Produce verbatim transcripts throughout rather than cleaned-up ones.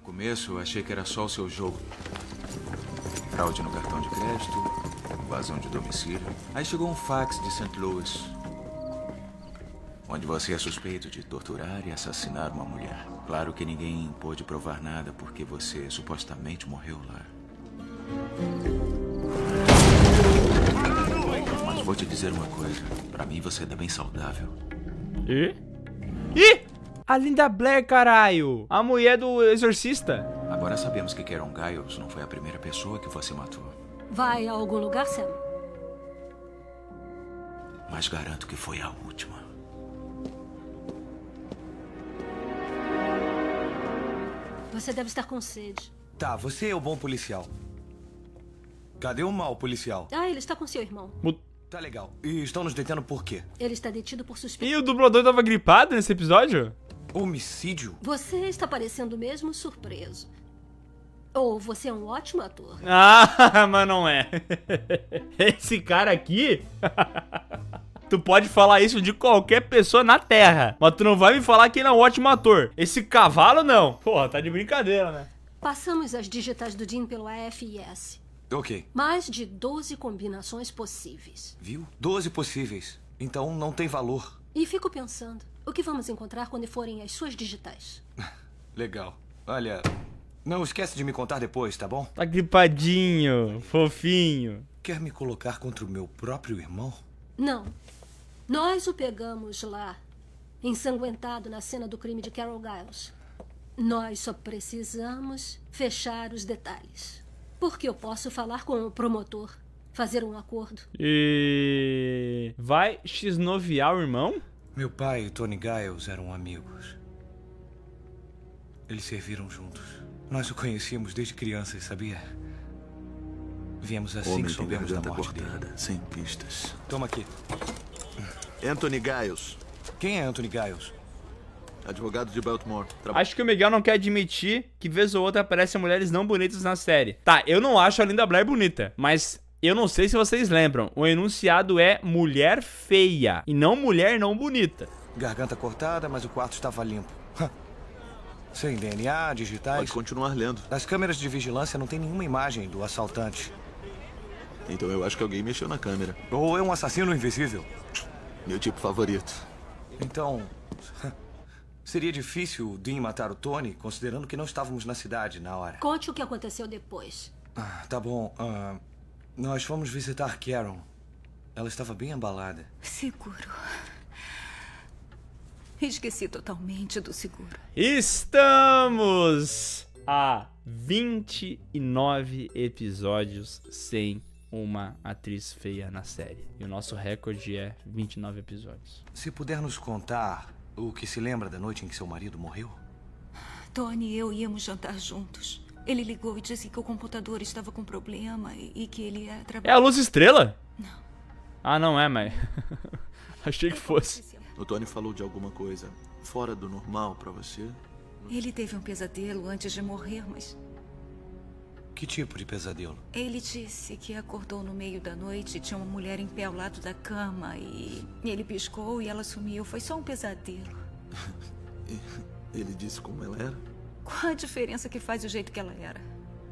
começo, eu achei que era só o seu jogo. Fraude no cartão de crédito, invasão de domicílio. Aí chegou um fax de Saint Louis, onde você é suspeito de torturar e assassinar uma mulher. Claro que ninguém pôde provar nada porque você supostamente morreu lá. Mas vou te dizer uma coisa. Pra mim você é bem saudável. E? Ih! A Linda Blair, caralho! A mulher do exorcista. Agora sabemos que Karen Giles não foi a primeira pessoa que você matou. Vai a algum lugar, Sam? Mas garanto que foi a última. Você deve estar com sede. Tá, você é o bom policial. Cadê o mau policial? Ah, ele está com seu irmão. Mut... Tá legal. E estão nos detendo por quê? Ele está detido por suspeita. E o dublador tava gripado nesse episódio? Homicídio? Você está parecendo mesmo surpreso. Ou você é um ótimo ator. Ah, mas não é. Esse cara aqui... Tu pode falar isso de qualquer pessoa na Terra, mas tu não vai me falar que ele é um ótimo ator. Esse cavalo, não. Porra, tá de brincadeira, né? Passamos as digitais do Dean pelo A F I S. Ok. Mais de doze combinações possíveis. Viu? doze possíveis. Então não tem valor. E fico pensando, o que vamos encontrar quando forem as suas digitais? Legal. Olha, não esquece de me contar depois, tá bom? Tá gripadinho, fofinho. Quer me colocar contra o meu próprio irmão? Não. Nós o pegamos lá, ensanguentado na cena do crime de Carol Giles. Nós só precisamos fechar os detalhes. Porque eu posso falar com o promotor, fazer um acordo. E... vai xnoviar o irmão? Meu pai e Tony Giles eram amigos. Eles serviram juntos. Nós o conhecíamos desde crianças, sabia? Viemos assim Homem que tem soubemos da garganta morte cortada, dele. sem pistas. Toma aqui. Anthony Giles, Quem é Anthony Giles? advogado de Baltimore. Tra- Acho que o Miguel não quer admitir que vez ou outra aparecem mulheres não bonitas na série. Tá, eu não acho a Linda Blair bonita, mas eu não sei se vocês lembram. O enunciado é mulher feia e não mulher não bonita. Garganta cortada, mas o quarto estava limpo. Sem D N A, digitais. Pode continuar lendo. Das câmeras de vigilância não tem nenhuma imagem do assaltante. Então eu acho que alguém mexeu na câmera. Ou é um assassino invisível. Meu tipo favorito. Então, seria difícil o Dean matar o Tony, considerando que não estávamos na cidade na hora. Conte o que aconteceu depois. Ah, tá bom. Ah, nós fomos visitar Karen. Ela estava bem abalada. Seguro. Esqueci totalmente do seguro. Estamos a vinte e nove episódios sem uma atriz feia na série. E o nosso recorde é vinte e nove episódios. Se puder nos contar o que se lembra da noite em que seu marido morreu? Tony e eu íamos jantar juntos. Ele ligou e disse que o computador estava com problema e, e que ele ia É a trabalhar. Luz Estrela? Não. Ah, não é, mas... achei que fosse. O Tony falou de alguma coisa fora do normal pra você? Ele teve um pesadelo antes de morrer, mas Que tipo de pesadelo? ele disse que acordou no meio da noite e tinha uma mulher em pé ao lado da cama e ele piscou e ela sumiu. Foi só um pesadelo. Ele disse como ela era? Qual a diferença que faz o jeito que ela era?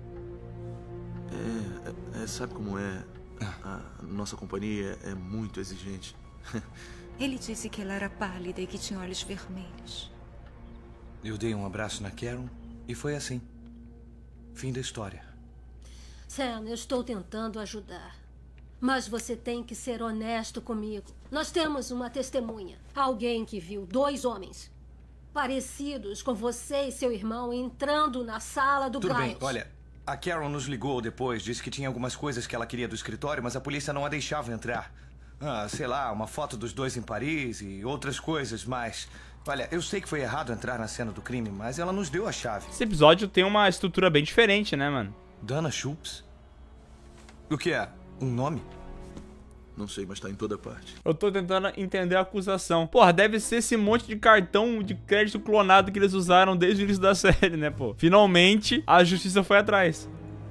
É, é, é, sabe como é? A nossa companhia é muito exigente. Ele disse que ela era pálida e que tinha olhos vermelhos. Eu dei um abraço na Karen e foi assim. Fim da história. Sam, eu estou tentando ajudar. Mas você tem que ser honesto comigo. Nós temos uma testemunha. Alguém que viu dois homens parecidos com você e seu irmão entrando na sala do Tudo bem, Giles. olha, a Karen nos ligou depois, disse que tinha algumas coisas que ela queria do escritório, mas a polícia não a deixava entrar. Ah, sei lá, uma foto dos dois em Paris e outras coisas, mas... Olha, eu sei que foi errado entrar na cena do crime, mas ela nos deu a chave. Esse episódio tem uma estrutura bem diferente, né, mano? Dana Schultz? O que é? Um nome? Não sei, mas tá em toda parte. Eu tô tentando entender a acusação. Porra, deve ser esse monte de cartão de crédito clonado que eles usaram desde o início da série, né, pô? Finalmente, a justiça foi atrás.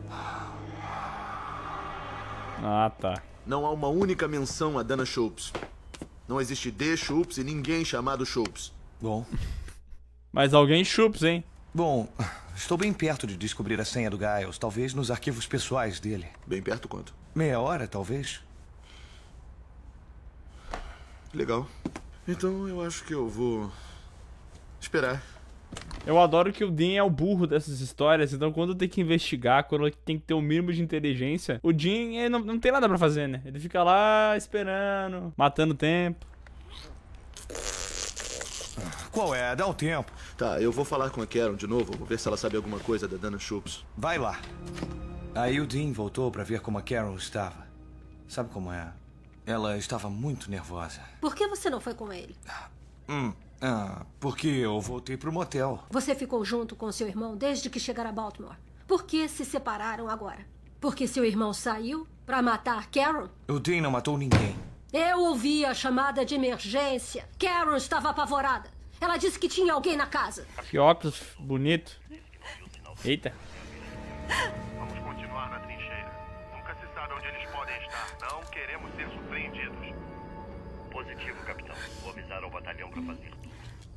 Ah, tá. Não há uma única menção a Dana Schultz. Não existe D. Schultz e ninguém chamado Schultz. Bom, Mas alguém chups, hein? Bom, estou bem perto de descobrir a senha do Giles. Talvez nos arquivos pessoais dele. Bem perto quanto? Meia hora, talvez. Legal. Então eu acho que eu vou esperar. Eu adoro que o Dean é o burro dessas histórias, então quando tem que investigar, quando tem que ter o mínimo de inteligência, o Dean ele não, não tem nada pra fazer, né? Ele fica lá esperando, matando tempo. Qual é? Dá um tempo. Tá, eu vou falar com a Karen de novo, vou ver se ela sabe alguma coisa da Dana Schultz. Vai lá. Aí o Dean voltou pra ver como a Carol estava. Sabe como é? Ela estava muito nervosa. Por que você não foi com ele? Hum, ah, porque eu voltei pro motel. Você ficou junto com seu irmão desde que chegaram a Baltimore. Por que se separaram agora? Porque seu irmão saiu pra matar Karen? O Dean não matou ninguém. Eu ouvi a chamada de emergência. Karen estava apavorada. Ela disse que tinha alguém na casa. Que óculos bonito. Eita. Vamos continuar na trincheira. Nunca se sabe onde eles podem estar. Não queremos ser surpreendidos. Positivo, capitão. Vou avisar ao batalhão para fazer tudo.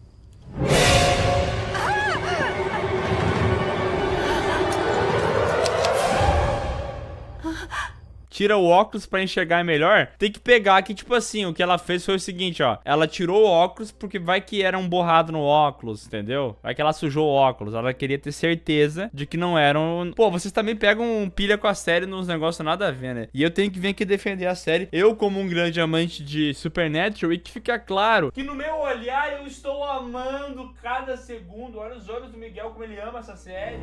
Tira o óculos pra enxergar melhor. Tem que pegar que, tipo assim, o que ela fez foi o seguinte, ó. Ela tirou o óculos porque vai que era um borrado no óculos, entendeu? Vai que ela sujou o óculos. Ela queria ter certeza de que não eram... Pô, vocês também pegam pilha com a série nos negócios nada a ver, né? E eu tenho que vir aqui defender a série. Eu, como um grande amante de Supernatural, e que fica claro que no meu olhar eu estou amando cada segundo. Olha os olhos do Miguel, como ele ama essa série.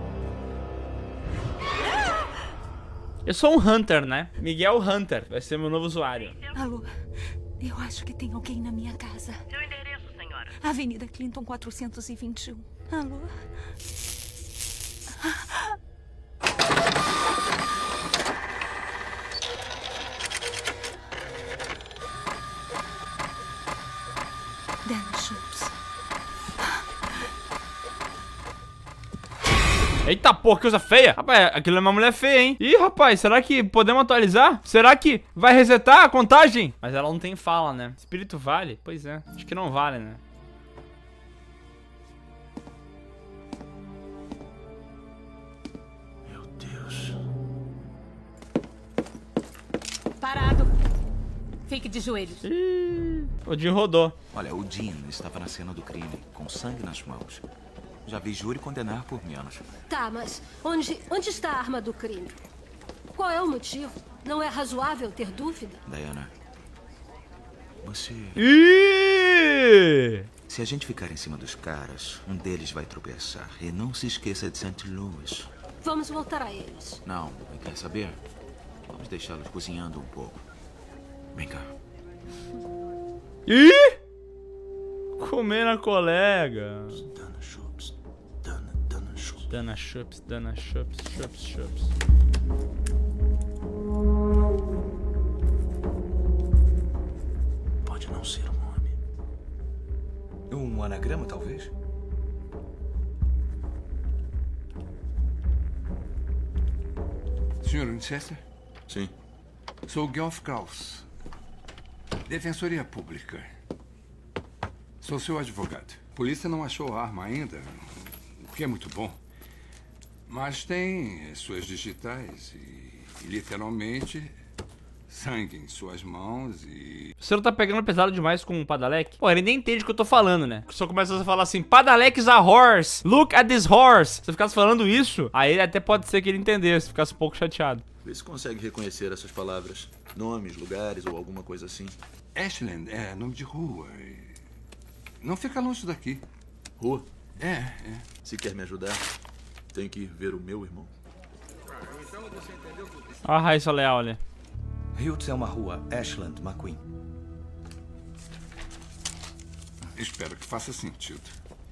Eu sou um Hunter, né? Miguel Hunter vai ser meu novo usuário. Alô, eu acho que tem alguém na minha casa. Seu endereço, senhora? Avenida Clinton quatrocentos e vinte e um. Alô? Dana Schultz. Eita porra, que coisa feia. Rapaz, aquilo é uma mulher feia, hein? Ih, rapaz, será que podemos atualizar? Será que vai resetar a contagem? Mas ela não tem fala, né? Espírito vale? Pois é, acho que não vale, né? Meu Deus. Parado. Fique de joelhos. Ih, o Dean rodou. Olha, o Dean estava na cena do crime, com sangue nas mãos. Já vi júri condenar por menos. Tá, mas onde, onde está a arma do crime? Qual é o motivo? Não é razoável ter dúvida? Diana, você... Ih! Se a gente ficar em cima dos caras, um deles vai tropeçar. E não se esqueça de Saint Louis. Vamos voltar a eles. Não, quer saber? Vamos deixá-los cozinhando um pouco. Vem cá. Ih! Comer na colega. Dana Schultz. Dana, Dana Schultz. Dana Schultz, Dana Schultz, Schultz, Schultz. Pode não ser um nome. Um anagrama, talvez? senhor Winchester? Sim. Sou Geoff Krauss, Defensoria Pública. Sou seu advogado. A polícia não achou a arma ainda, o que é muito bom. Mas tem suas digitais e, e literalmente, sangue em suas mãos e... Você não tá pegando pesado demais com o Padalecki? Pô, ele nem entende o que eu tô falando, né? Só começa a falar assim, Padalecki's a horse, look at this horse. Se você ficasse falando isso, aí até pode ser que ele entendesse, ficasse um pouco chateado. Vê se consegue reconhecer essas palavras. Nomes, lugares ou alguma coisa assim. Ashland é nome de rua. e Não fica longe daqui. Rua? É, é. Se quer me ajudar, tem que ir ver o meu irmão. Olha a Raíssa Leal ali. Hiltz é uma rua, Ashland, McQueen. Espero que faça sentido.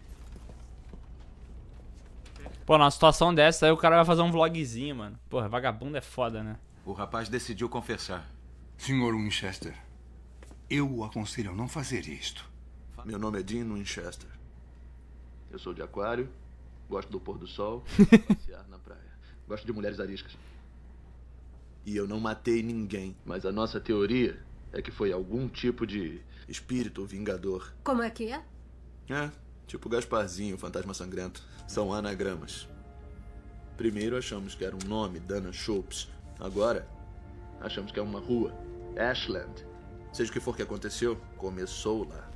Pô, numa situação dessa aí o cara vai fazer um vlogzinho, mano. Porra, vagabundo é foda, né? O rapaz decidiu confessar. senhor Winchester, eu o aconselho a não fazer isto. Meu nome é Dean Winchester. Eu sou de Aquário, gosto do pôr do sol, passear na praia. Gosto de mulheres ariscas. E eu não matei ninguém, mas a nossa teoria é que foi algum tipo de espírito vingador. Como é que é? É, Tipo Gasparzinho, Fantasma Sangrento. São anagramas. Primeiro achamos que era um nome, Dana Schultz. Agora, achamos que é uma rua, Ashland. Seja o que for que aconteceu, começou lá.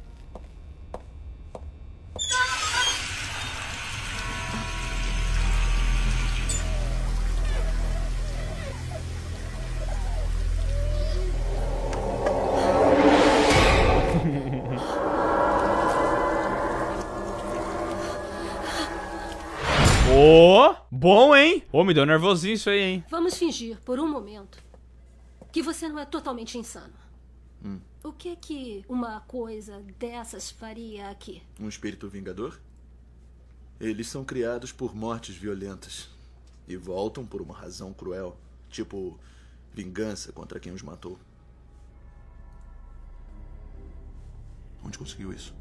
Ô, oh, bom, hein? Ô, oh, me deu nervosinho isso aí, hein? Vamos fingir, por um momento, que você não é totalmente insano. Hum. O que é que uma coisa dessas faria aqui? Um espírito vingador? Eles são criados por mortes violentas e voltam por uma razão cruel, tipo vingança contra quem os matou. Onde conseguiu isso?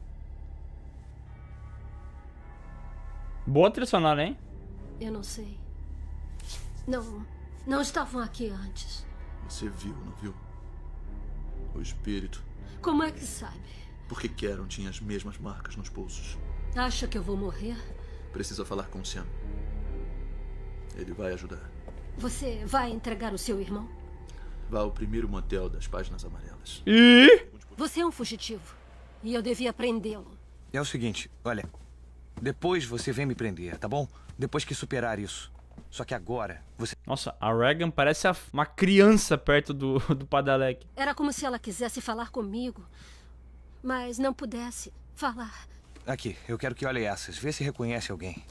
Boa trilha sonora, hein? Eu não sei. Não, não estavam aqui antes. Você viu, não viu? O espírito. Como é que sabe? Porque Karen tinha as mesmas marcas nos pulsos. Acha que eu vou morrer? Precisa falar com o Sam. Ele vai ajudar. Você vai entregar o seu irmão? Vá ao primeiro motel das páginas amarelas. E? Você é um fugitivo. E eu devia prendê-lo. É o seguinte, olha. Depois você vem me prender, tá bom? Depois que superar isso. Só que agora, você... Nossa, a Regan parece uma criança perto do, do Padalecki. Era como se ela quisesse falar comigo, mas não pudesse falar. Aqui, eu quero que olhe essas. Vê se reconhece alguém.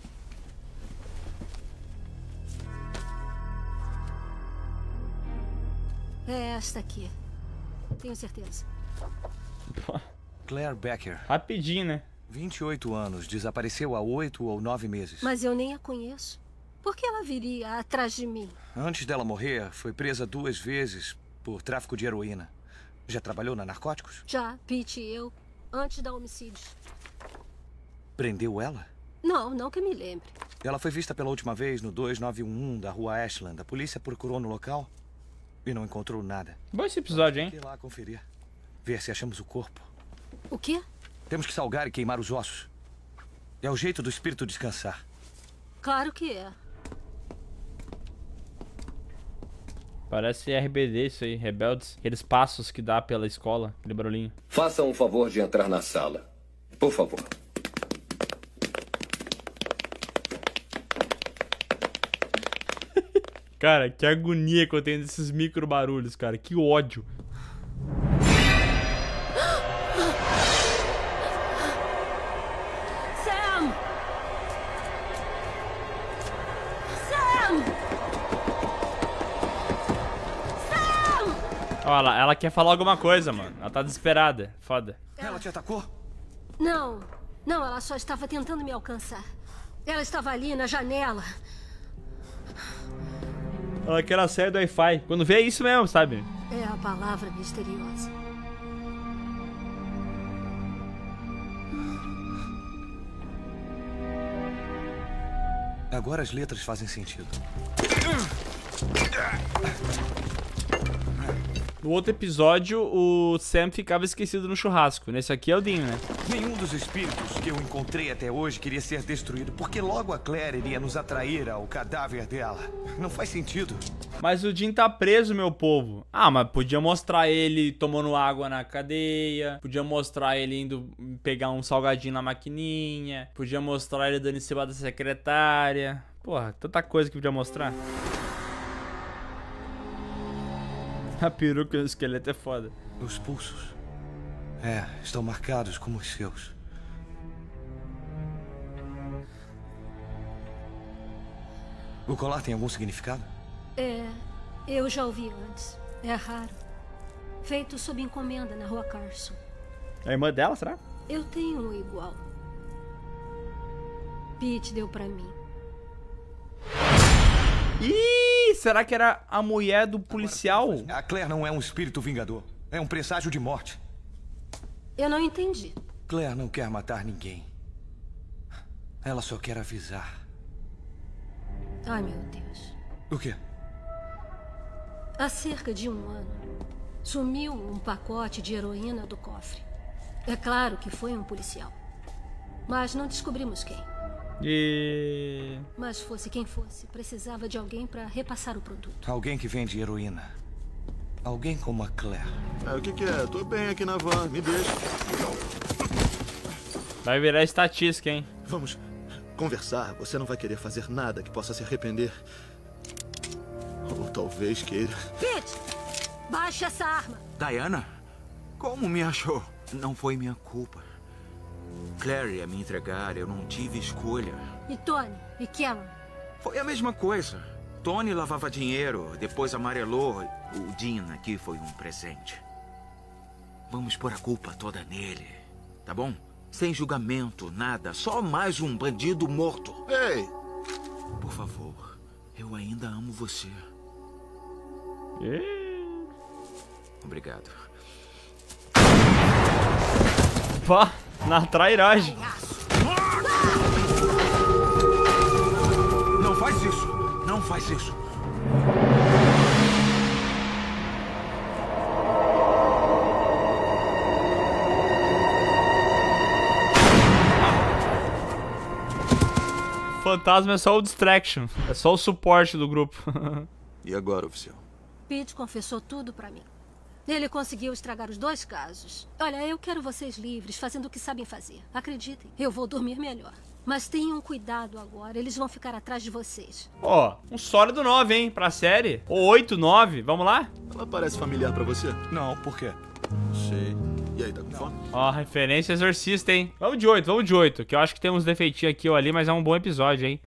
É esta aqui. Tenho certeza. Claire Becker. Rapidinho, né? vinte e oito anos. Desapareceu há oito ou nove meses. Mas eu nem a conheço. Por que ela viria atrás de mim? Antes dela morrer, foi presa duas vezes por tráfico de heroína. Já trabalhou na narcóticos? Já, Pete e eu, antes da homicídio. Prendeu ela? Não, não que me lembre. Ela foi vista pela última vez no dois nove um um da rua Ashland. A polícia procurou no local e não encontrou nada. Bom esse episódio, hein? Vamos lá conferir. Ver se achamos o corpo. O quê? Temos que salgar e queimar os ossos. É o jeito do espírito descansar. Claro que é. Parece R B D isso aí, Rebeldes. Aqueles passos que dá pela escola, aquele barulhinho. Façam o favor de entrar na sala. Por favor. Cara, que agonia que eu tenho desses micro barulhos, cara. Que ódio. Sam! Sam! Sam! Olha lá, ela quer falar alguma coisa, mano. Ela tá desesperada. Foda. Ela te atacou? Não, não, ela só estava tentando me alcançar. Ela estava ali na janela. Ela quer a série do Wi-Fi. Quando vê é isso mesmo, sabe? É a palavra misteriosa. Agora as letras fazem sentido. No outro episódio, o Sam ficava esquecido no churrasco. Nesse aqui é o Dean, né? Nenhum dos espíritos que eu encontrei até hoje queria ser destruído, porque logo a Claire iria nos atrair ao cadáver dela. Não faz sentido. Mas o Dean tá preso, meu povo. Ah, mas podia mostrar ele tomando água na cadeia. Podia mostrar ele indo pegar um salgadinho na maquininha. Podia mostrar ele dando em cima da secretária. Porra, tanta coisa que podia mostrar. A peruca e o esqueleto é foda. Os pulsos. É, estão marcados como os seus. O colar tem algum significado? É, eu já ouvi antes. É raro. Feito sob encomenda na rua Carson. É a irmã dela, será? Eu tenho um igual. Pete deu pra mim. Ih, será que era a mulher do policial? A Claire não é um espírito vingador. É um presságio de morte. Eu não entendi. Claire não quer matar ninguém. Ela só quer avisar. Ai, meu Deus. O quê? Há cerca de um ano, sumiu um pacote de heroína do cofre. É claro que foi um policial. mas não descobrimos quem. E... Mas fosse quem fosse, precisava de alguém para repassar o produto. Alguém que vende heroína. Alguém como a Claire. É, o que que é? Tô bem aqui na van, me deixa. Vai virar estatística, hein? Vamos conversar. Você não vai querer fazer nada que possa se arrepender. Ou talvez queira. Pete! Baixe essa arma! Diana? Como me achou? Não foi minha culpa. Claire ia me entregar, eu não tive escolha. E Tony? E Cameron? Foi a mesma coisa. Tony lavava dinheiro, depois amarelou. O Dean aqui foi um presente. Vamos pôr a culpa toda nele, tá bom? Sem julgamento, nada. Só mais um bandido morto. Ei! Por favor, eu ainda amo você. Obrigado. Pá, na trairagem. Não faz isso! Não faz isso! Fantasma é só o distraction. É só o suporte do grupo. E agora, oficial? Pete confessou tudo pra mim. Ele conseguiu estragar os dois casos. Olha, eu quero vocês livres, fazendo o que sabem fazer. Acreditem, eu vou dormir melhor. Mas tenham cuidado agora, eles vão ficar atrás de vocês. Ó, oh, um sólido nove, hein, pra série. Ou oito, nove, vamos lá? Ela parece familiar pra você? Não, por quê? Não sei. E aí, tá com fome? Ó, referência exorcista, hein? Vamos de oito, vamos de oito. Que eu acho que tem uns defeitinhos aqui ou ali, mas é um bom episódio, hein?